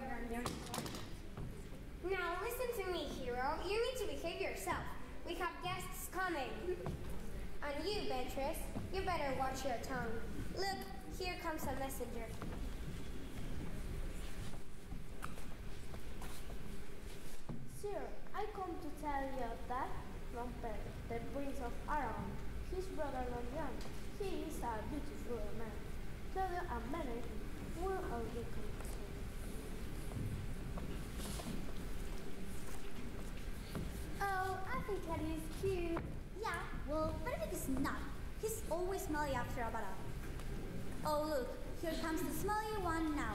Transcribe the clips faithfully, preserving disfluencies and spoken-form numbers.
governor. Now listen to me, hero. You need to behave yourself. We have guests coming. And you, Beatrice, you better watch your tongue. Look, here comes a messenger. Sir, I come to tell you that Don Pedro, the Prince of Aragon, his brother Don Juan, he is a beautiful man. Claudio and Benedict will all be coming soon. Oh, I think Teddy is cute. Yeah, well, Benedict is not. He's always smelly after a battle. Oh, look, here comes the smelly one now.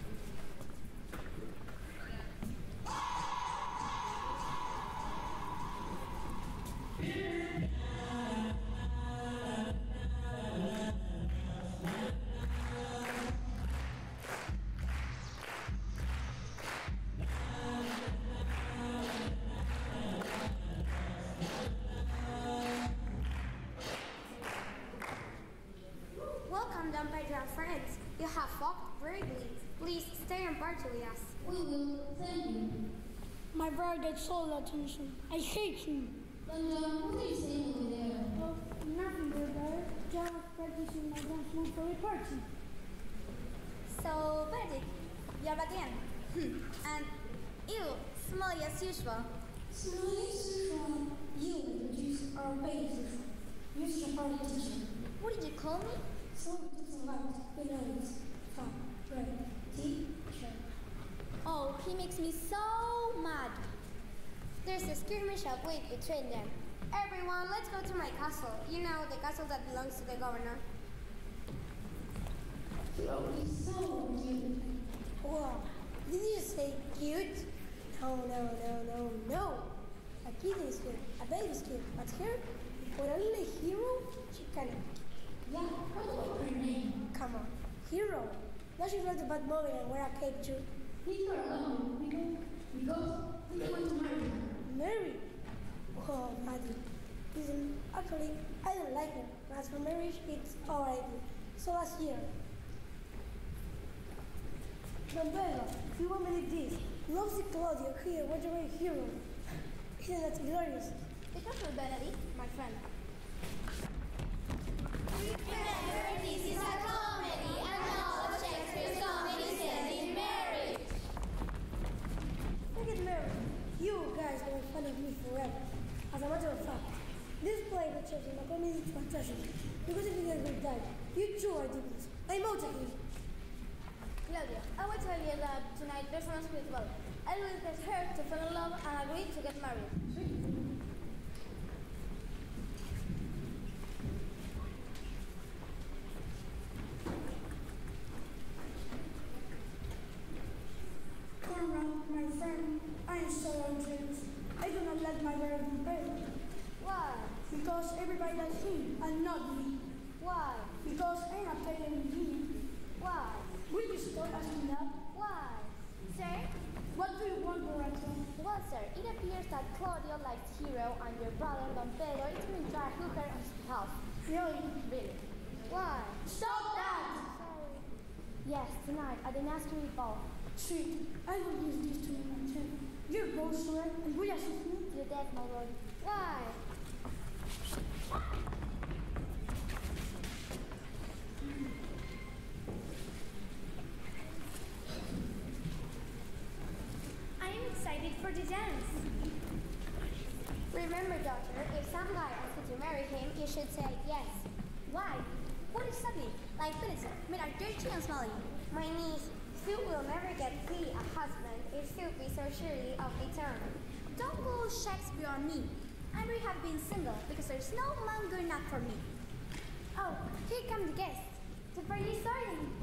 Welcome, Don Pedro and friends. You have fought bravely. Please stay and party with us. We will, thank you. My brother gets all the attention. I hate him. Don John, what are you saying over there? Oh, nothing, dear brother. Just practicing my dance move for a party. So, Benedict, you're back again. Hmm. And you, smelly as usual. Smelly as usual. You introduce our babies. You're such a party teacher. What did you call me? So it doesn't like the nose. Come, red, teacher. Oh, he makes me so mad. There's a skirmish of wit between them. Everyone, let's go to my castle. You know, the castle that belongs to the governor. Chloe, so cute. Wow, did you say cute? No, no, no, no, no. A kid is cute, a baby is cute, but here, for a little hero, she cannot. Yeah, what about her name? Come on, hero. Now she drives a bad movie and wear a cape too. Leave her alone, because, because we want to marry her. Mary? Oh, Maddie. Listen, actually, I don't like her. But as for marriage, it's alright. So last year. Don Pedro, if you want me like this, loves the Claudio here, what a hero. Isn't that glorious? Be careful, Benedict, my friend. Remember, this is a comedy, and all of Shakespeare's comedies end in marriage. Forget marriage. You guys will make fun of me forever. As a matter of fact, this play that shows in my comedy is fantastic. Because if you guys will die, you too are ridiculous. I'm out of here. Claudia, I will tell you that tonight there's someone spiritual. I will get her to fall in love and agree to get married. Conrad, my friend, I am so anxious. I do not like my brother Don Pedro. Why? Because everybody likes him and not me. Why? Because I am a player in him. Why? Will you stop asking that? Why? Sir? What do you want, Lorenzo? Well, sir, it appears that Claudio likes Hero and your brother Don Pedro is going to try to hook her on his behalf. Really? Really? Why? Stop that! Sorry. Yes, tonight at the Nascari ball. Sweet, I will use this to my channel. You're both sure and will assist me? To the death, my lord. Why? I'm excited for the dance. Remember, daughter, if some guy asks you to marry him, you should say yes. Why? What exactly? Like Felicity, made her dirty and smelly. My niece, Sue will never get thee a husband if Sue be so surely of the term. Don't go Shakespeare on me. I really have been single because there's no man good enough for me. Oh, here come the guests. The party is starting.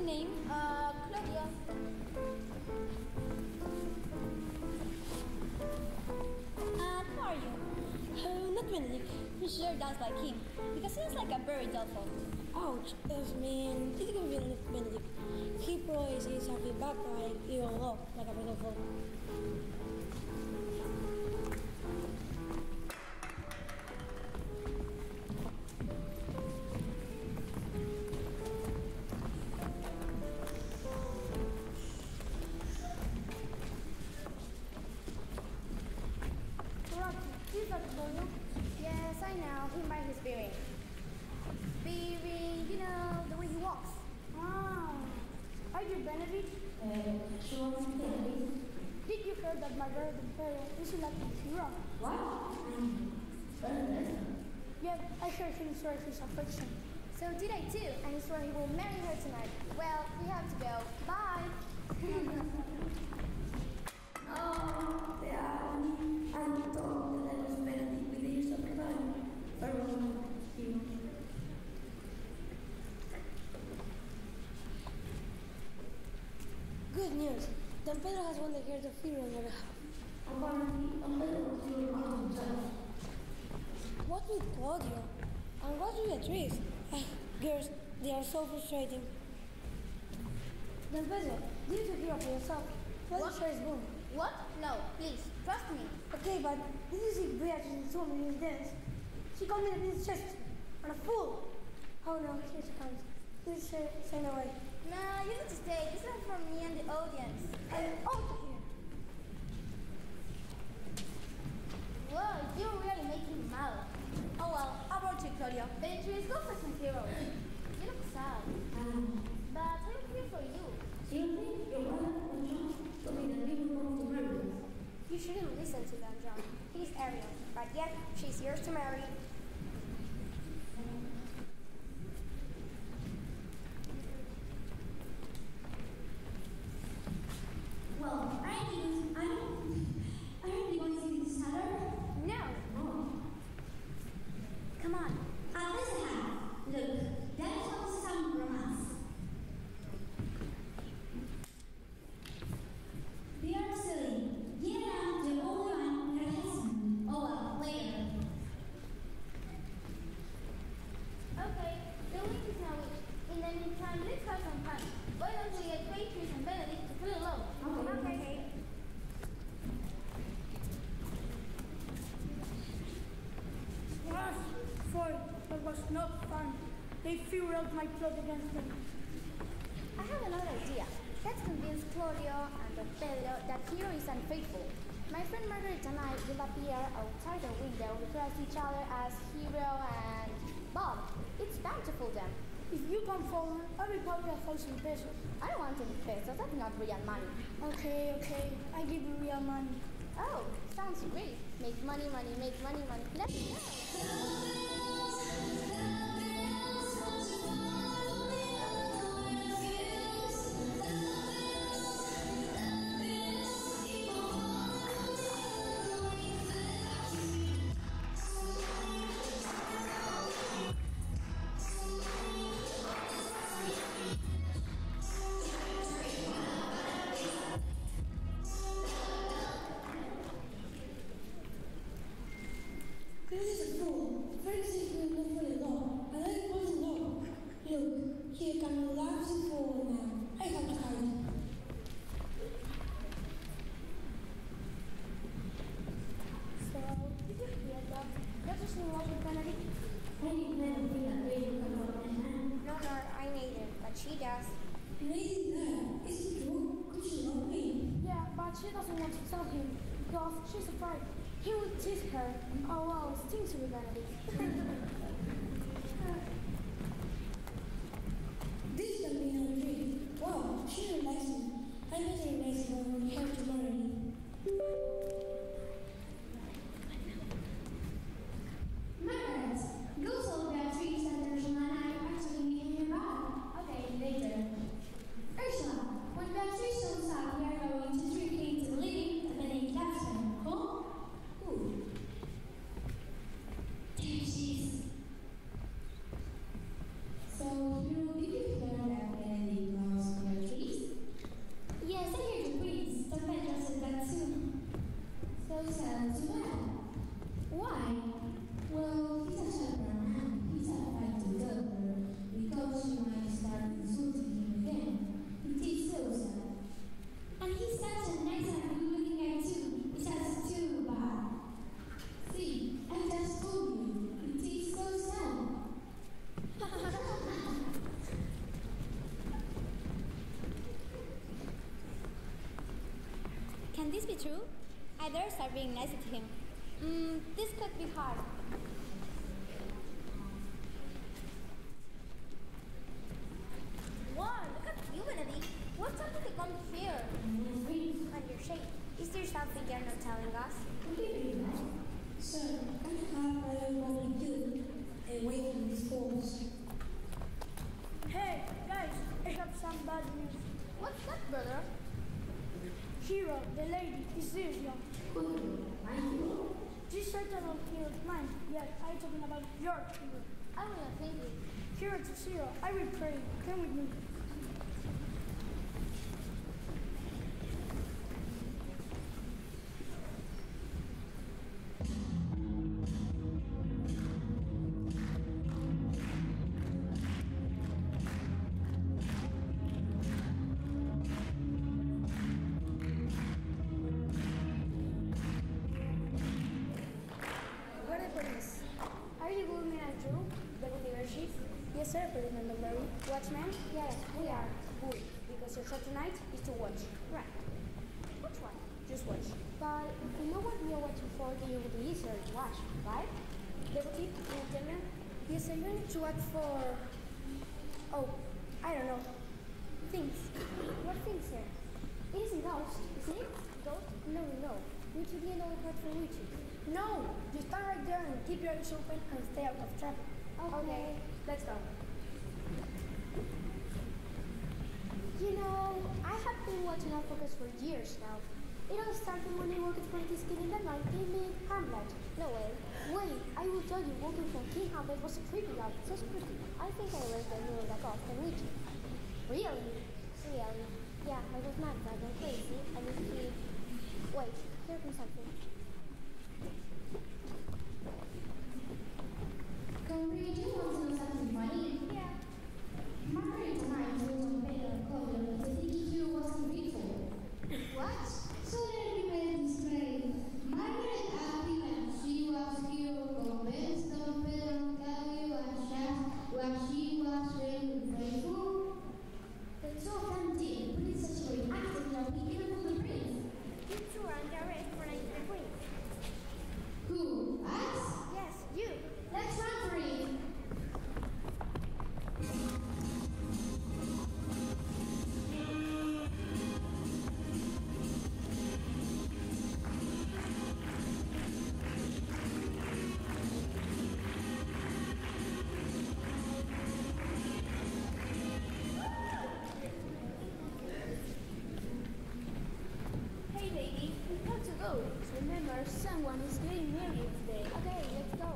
name? Uh, Claudia. And who are you? Uh, not Benedict. You sure does like him, because he has like a very dull phone. Ouch, yes, man. This is gonna be Benedict. Benedict. He probably sees something back like even low, like a pedal. Yes, I know. Him by his bearing. Bearing, you know, the way he walks. Ah, are you Benedict? Sure, Benedict. Did you hear that Margaret Imperial is elected hero? What? Yes, I heard him swear his affection. So did I too, and he swore he will marry her tonight. Well, we have to go. Bye. Oh, they are me. I'm told that I was Benedict with the years of divine. Farewell, you. Good news. Don Pedro has won the heart of hero on our behalf. Apparently, I'm better with you on himself. What with Claudio? And what with Beatrice? Ah, girls, they are so frustrating. Don Pedro, you need to hear for yourself. Let's share his boom. What? No, please, trust me. Okay, but did you see Beatrice told me in dance? She called me a little chest and a fool. Oh no, here she comes. Please say, say no way. Nah, you need to stay. This is for me and the audience. I'm out of here. Whoa, you're really making me mad. Oh well, how about you, Claudio? Beatrice, go for some heroes. You look sad. Um, But I'm here for you. seriously, your brother and John told me that you were going to marry us. You shouldn't listen to them, John. He's Ariel, but yet she's yours to marry. Well, aren't you, I don't, aren't you going to see this Saturday? No. Oh. Come on. Uh, listen, Hannah. Look, that shows some romance. We are silly. Yeah, I'm the only one that hasn't. Oh well, later. Okay, the week is now week. In the meantime, let's have some fun. Why don't we get Beatrice and Benedict to feel alone? Okay. Okay. Yes, sorry, that was not fun. They fueled my plot against them. I have another idea. Let's convince Claudio and Don Pedro that Hero is unfaithful. My friend Margaret and I will appear outside the window and dress each other as Hero and Bob. It's bound to fool them. If you come forward, I will pay you a thousand pesos. I don't want any pesos, that's not real money. Okay, okay, I give you real money. Oh, sounds great. Make money, money, make money, money. Let's go. This is a fool. Ferguson will not fully law. I like wasn't law. Look, he can laugh the fool now. I have to hide. So, did you hear that? That is in love with Benedict. I didn't never think that way you can go and hand. No, no, I made it, but she does. Lady there, is it true? Could you love me? Yeah, but she doesn't want to tell him because she's afraid he will tease her. Oh well, stinks with Benedict. This can be another treat. Wow, she really likes me. I bet she likes me when we have to marry me. Margaret, go tell Beatrice that Ursula and I are actually meeting nearby. Okay, later. Ursula, when Beatrice shows up, we are going to treat him to the living and then he laughs her. Cool? Who? There she is. So, you did you hear that Benedict was true? I better start being nicer to him. Mm, this could be hard. Wow, look at you, Benedict. What time did you come here? And your shape. Is there something you're not telling us? So, I have a lonely you away from these walls. Hey, guys, I have some bad news. What's that, brother? Hero, the lady, is Zizia. This certain of hero's mine. Yes, I'm talking about your hero. I wasn't thinking. Hero to zero, I will pray. Come with me. Where the police? Are you with me as Drew, Deputy Chief? Yes, sir, President Lumberry. Watchmen? Yes, we are. Good, because your job tonight is to watch. Right. Which one? Just watch. But if we know what we are watching for, then it will be easier to watch, right? Deputy, can you tell me? Yes, sir, you need to watch for... Oh, I don't know. Things. What things, sir? It isn't ghost, isn't it? Ghost? No, no. We should be an old card for witches. No, you stand right there and keep your eyes open and stay out of traffic. Okay. Let's go. You know, I have been watching Alphocus for years now. It all started when I worked for this kid in the night named Hamlet. No way. Wait, I will tell you, working for King Hamlet was a creepy job. So spooky. I think I was the hero that got the witch. Really? Really. Yeah, I was mad that I'm crazy. And if he... Wait, here comes something. Concrete, do you want to know something funny? Yeah. Margaret tonight was on bed and called her because the hero wasn't grateful. What? So then we made this play. Margaret happy when she was hero convinced on Pedro Cadio and Shas where she was really grateful. But so tempting, but it's such a great acting that we can pull the prince. You two are under arrest for night the queen. Who? Us? Yes, you. Let's run for it. Hey, lady, we have to go. Remember, someone is getting married today. Okay, let's go.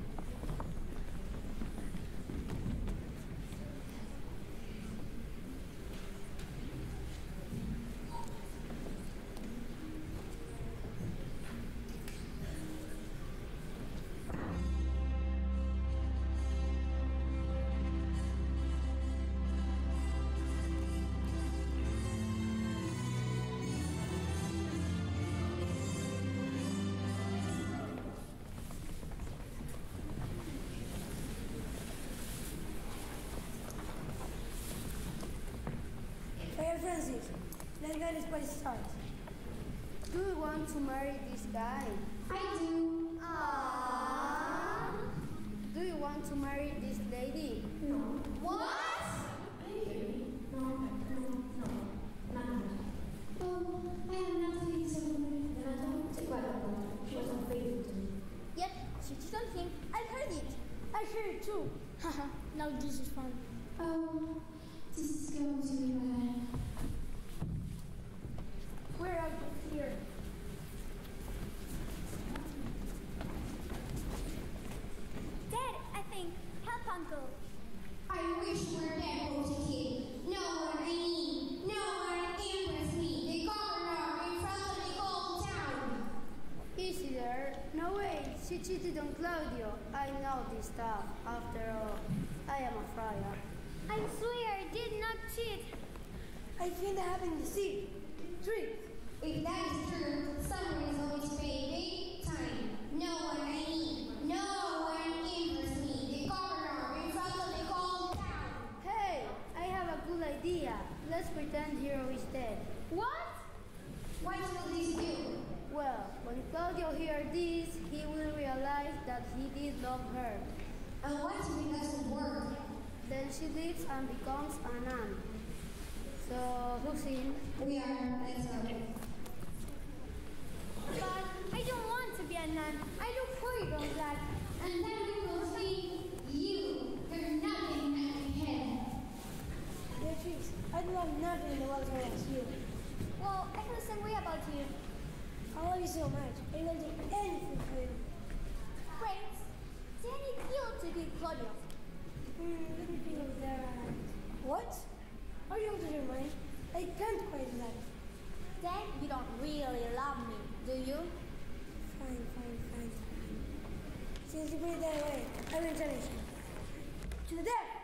Hey, Francis, let's get this party started. Do you want to marry this guy? I do. Aww. Do you want to marry this lady? No. What? No, no, no, not Oh, I am not feeling so good. And I don't take what I want. She was unfaithful to me. Yep, she cheated on him. I heard it. I hear it too. Haha, now this is fun. Oh, this is going to be bad. Where are you here? Dad, I think. Help, Uncle. I wish we were there, Rosie Kid. No one, I mean, no one impressed me. The governor in front of the whole town. Easy there. No way. She cheated on Claudio. I know this stuff. After all, I am a friar. I swear I did not cheat. I think they haven't deceived. Three. If that is true, someone is going to pay big time. No one, I mean, no one impressed me. The governor in front of the whole town. Hey, I have a good idea. Let's pretend Hero is dead. What? What will this do? love her. And what if it doesn't work? Then she leaves and becomes a nun. So, who's in? We are. Let's go. But I don't want to be a nun. I look horrible in black. And then we will see you. You're nothing at my head. Beatrice, I'd love nothing in the world as as you. Well, I feel the same way about you. I love you so much. I will do anything for you. Great. Then it you to be Claudia. Hmm, let me think of that. What? Are you out of your mind? I can't quite do that. Then you don't really love me, do you? Fine, fine, fine, fine. Since you put it that way, I will challenge you. To the death!